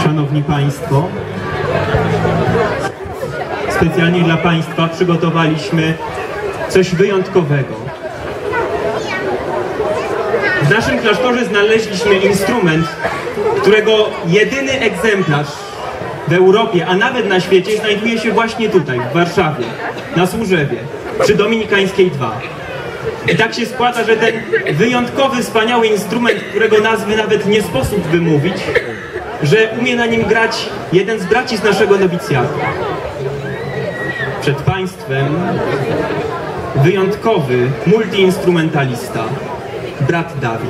Szanowni Państwo, specjalnie dla Państwa przygotowaliśmy coś wyjątkowego. W naszym klasztorze znaleźliśmy instrument, którego jedyny egzemplarz w Europie, a nawet na świecie, znajduje się właśnie tutaj, w Warszawie, na Służewie, przy Dominikańskiej 2. I tak się składa, że ten wyjątkowy, wspaniały instrument, którego nazwy nawet nie sposób wymówić, że umie na nim grać jeden z braci z naszego nowicjatu. Przed Państwem wyjątkowy multiinstrumentalista, brat Dawid.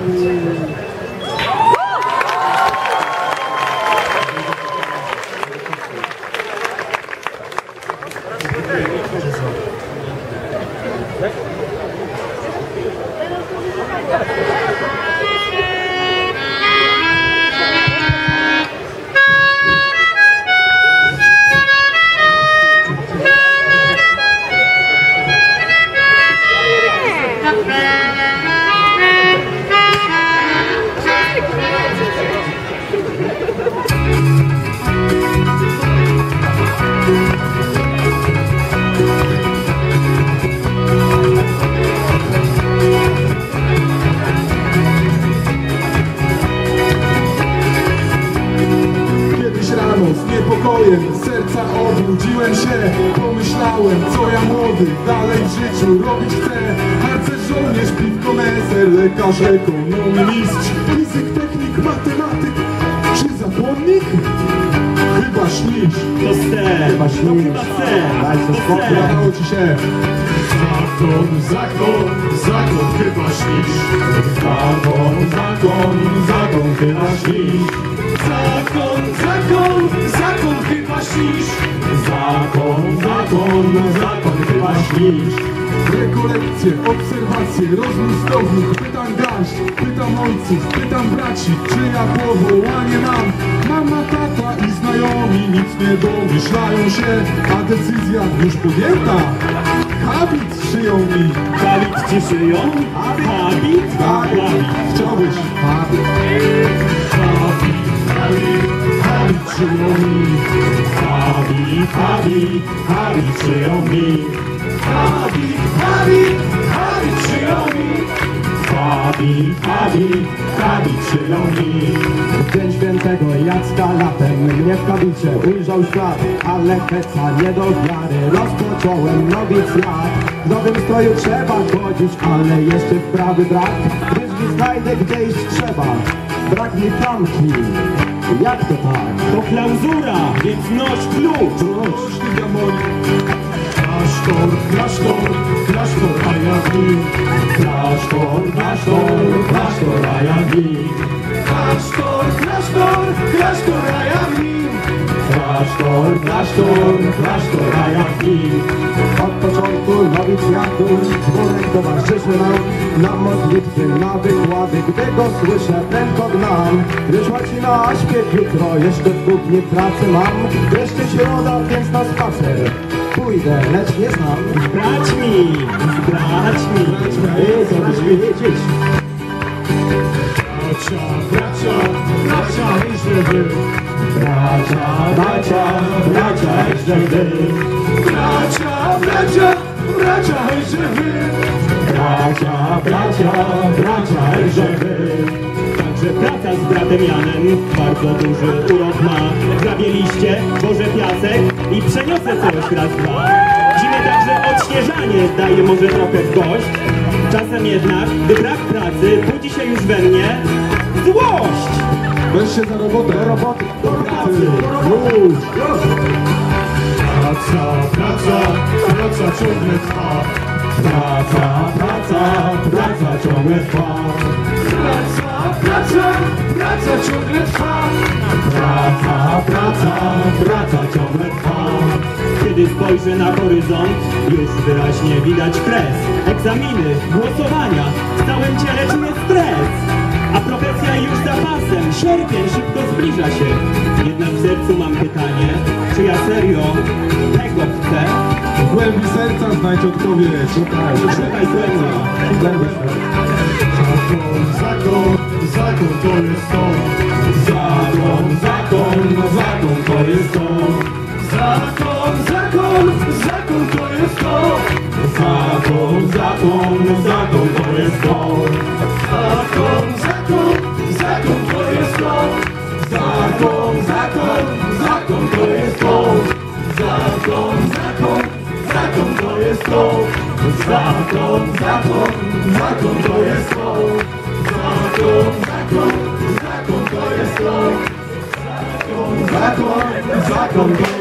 Serca obudziłem się, pomyślałem, co ja młody dalej w życiu robić chcę. Harcerz, żołnierz, piwko, neser, lekarz, ekonomii, mistrz, fizyk, technik, matematyk, czy zapłonnik? Chyba śnisz. To sen. Chyba śnisz. Dajcie spokój, udało ci się. Zakon, zakon, zakon, chyba śnisz. Zakon, zakon, zakon, chyba śnisz. Zakon, zakon, zakon, chyba śnisz. Zakon, zakon, zakon, chyba śnisz. Rekolekcje, obserwacje, rozmów, pytam garść, pytam ojców, pytam braci, czy ja powołanie mam. Mama, tata i znajomi nic nie domyślają się, a decyzja już podjęta. Habit szyją mi. Habit ci szyją? Habit? Tak, chciałbyś. Habit. Habit, habit, habit szyją mi. Habit, habit, habit szyją mi. Habit, habit, habit szyją mi. Habit, habit, habit szyją mi. W dzień świętego Jacka latem mnie w kabicie ujrzał świat, ale heca nie do wiary, rozpocząłem nowicjat. W nowym stroju trzeba chodzić, ale jeszcze wprawy brak, gdyż nie znajdę, gdzie iść trzeba. Brak mi klamki. Jak to tak? To klauzura, więc noś klucz. Klucz, ty diamonik. Klasztor, klasztor, klasztor, a ja w nim. Klasztor, klasztor, klasztor, a ja w nim. Klasztor, klasztor, klasztor, a ja w nim. Klasztor, klasztor, klasztor, a ja w nim. Od początku nowicjatu dzwonek towarzyszy nam, na modlitwy, na wykłady, gdy go słyszę, prędko gnam. Gdyż łaci na śpiew jutro, jeszcze 2 dni pracy mam. Wreszcie środa, więc na spacer pójdę, lecz nie znam. Z braćmi, Co byś wiedzieć? Bracia, bracia, bracia, i żeby. Bracia, bracia, bracia, i żeby. Bracia, bracia, bracia, i żeby. Bracia, bracia, bracia, i żeby. Także praca z bratem Janem bardzo duży urok ma. Zabieliście Boże piasek i przeniosę coś raz, dwa. Zimę także odśnieżanie daje może trochę w kość. Czasem jednak, gdy brak pracy, budzi się już we mnie złość. Weź się za robotę. Do roboty, Do pracy. Już. Praca, praca, praca ciągle trwa. Praca, praca, praca ciągle trwa. Praca, praca, praca ciągle trwa. Praca, praca, praca ciągle trwa. Kiedy spojrzę na horyzont, już wyraźnie widać kres. Egzaminy, głosowania, w całym ciele czuję stres. A profesja już za pasem, sierpień szybko zbliża się. Jednak w sercu mam pytanie, czy ja serio tego chcę? W głębi serca znajdź odpowiedź. Szukaj serca. Zakon, zakon, zakon to jest to. Zakon, zakon, zakon to jest to. Zakon to jest to. Zakon to jest to. Zakon to jest to. Zakon to jest to. Zakon to jest to. Zakon to jest to.